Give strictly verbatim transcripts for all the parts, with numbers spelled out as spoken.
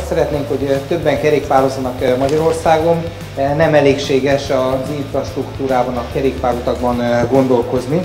szeretnénk, hogy többen kerékpározzanak Magyarországon. Nem elégséges az infrastruktúrában, a kerékpárutakban gondolkozni,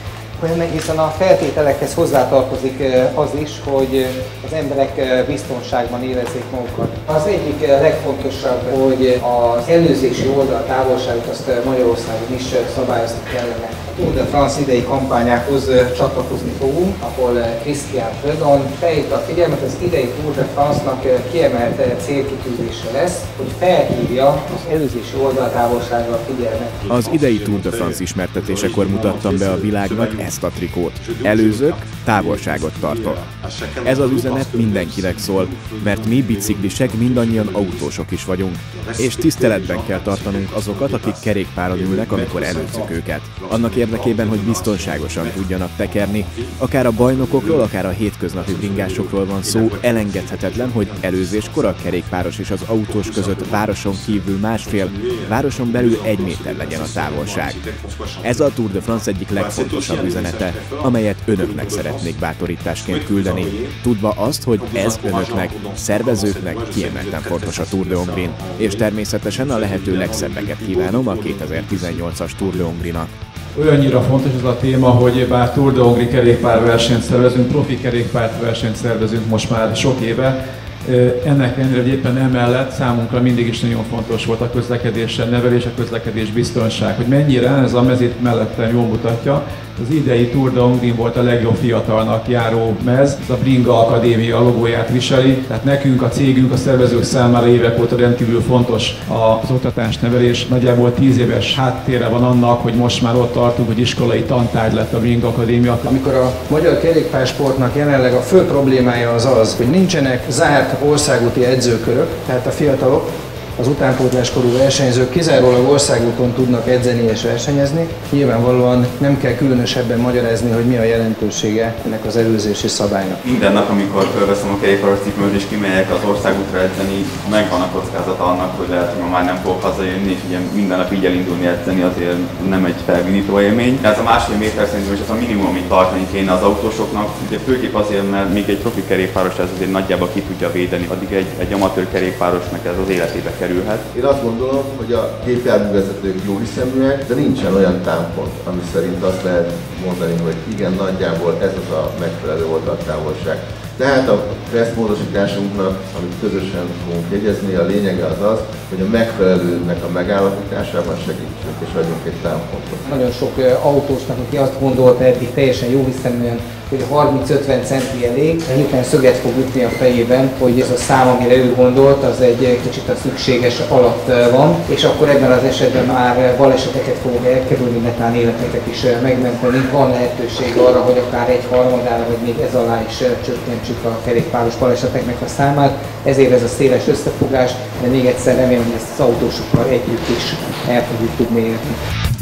hiszen a feltételekhez hozzátartozik az is, hogy az emberek biztonságban érezzék magukat. Az egyik legfontosabb, hogy az előzési oldal távolságot azt Magyarországon is szabályozni kellene. A Tour de France idei kampányához csatlakozni fogunk, ahol Christian Prudhomme felhívta a figyelmet, az idei Tour de France-nak kiemelt célkitűzése lesz, hogy felhívja az előzési oldal távolságra a figyelmet. Az idei Tour de France ismertetésekor mutattam be a világnak ezt a trikót. Előzök, távolságot tartok. Ez az üzenet mindenkinek szól, mert mi biciklisek mindannyian autósok is vagyunk, és tiszteletben kell tartanunk azokat, akik kerékpáron ülnek, amikor előzzük őket. Annak érdekében, hogy biztonságosan tudjanak tekerni, akár a bajnokokról, akár a hétköznapi bringásokról van szó, elengedhetetlen, hogy előzéskor a kerékpáros és az autós között városon kívül másfél, városon belül egy méter legyen a távolság. Ez a Tour de France egyik legfontosabb üzenete, amelyet önöknek szeretnék bátorításként küldeni, tudva azt, hogy ez önöknek, szervezőknek kiemelten fontos a Tour de Hongrie-n, és természetesen a lehető legszebbeket kívánom a kétezer-tizennyolcas Tour de Hongrie-nak. Olyannyira fontos ez a téma, hogy bár Tour de Hongrie kerékpárversenyt szervezünk, profi kerékpárversenyt szervezünk most már sok éve, ennek ellenére, hogy éppen emellett számunkra mindig is nagyon fontos volt a közlekedésen nevelés, a közlekedés biztonság, hogy mennyire ez a mezit mellettem jól mutatja. Az idei Tour de Hongrie volt a legjobb fiatalnak járó mez, ez a Bringa Akadémia logóját viseli, tehát nekünk, a cégünk, a szervezők számára évek óta rendkívül fontos az oktatás, nevelés. Nagyjából tíz éves háttérre van annak, hogy most már ott tartunk, hogy iskolai tantárgy lett a Bringa Akadémia. Amikor a magyar kerékpársportnak jelenleg a fő problémája az az, hogy nincsenek zárt országúti edzőkörök, tehát a fiatalok, az utánpótláskorú versenyzők kizárólag országúton tudnak edzeni és versenyezni. Nyilvánvalóan nem kell különösebben magyarázni, hogy mi a jelentősége ennek az előzési szabálynak. Minden nap, amikor felveszem a kerékpáros cipőmet és kimegyek az országútra edzeni, megvan a kockázata annak, hogy lehet, hogy ma már nem fogok hazajönni, és ugye minden nap így elindulni edzeni azért nem egy felvinító élmény. Ez a másfél méter szerintem is ez a minimum, amit tartani kéne az autósoknak, ugye főképp azért, mert még egy profi kerékpáros ez azért nagyjából ki tudja védeni, addig egy, egy amatőr kerékpárosnak ez az életébe kerül. Én azt gondolom, hogy a gépjárművezetők jó hiszeműek, de nincsen olyan támpont, ami szerint azt lehet mondani, hogy igen, nagyjából ez az a megfelelő oldaltávolság. Tehát a kereszt módosításunknak, amit közösen fogunk jegyezni, a lényege az az, hogy a megfelelőnek a megállapításában segítsünk és adjunk egy támpontot. Nagyon sok autósnak, aki azt gondolta eddig teljesen jóhiszeműen, hogy harminc-ötven centi elég, hirtelen szöget fog ütni a fejében, hogy ez a szám, amire ő gondolt, az egy kicsit a szükséges alatt van, és akkor ebben az esetben már baleseteket fogok elkerülni, netán életeket is megmenteni. Van lehetőség arra, hogy akár egy harmadára, vagy még ez alá is csökkentsük a kerékpáros baleseteknek a számát. Ezért ez a széles összefogás, de még egyszer remélem, hogy ezt az autósokkal együtt is el fogjuk tudni érni.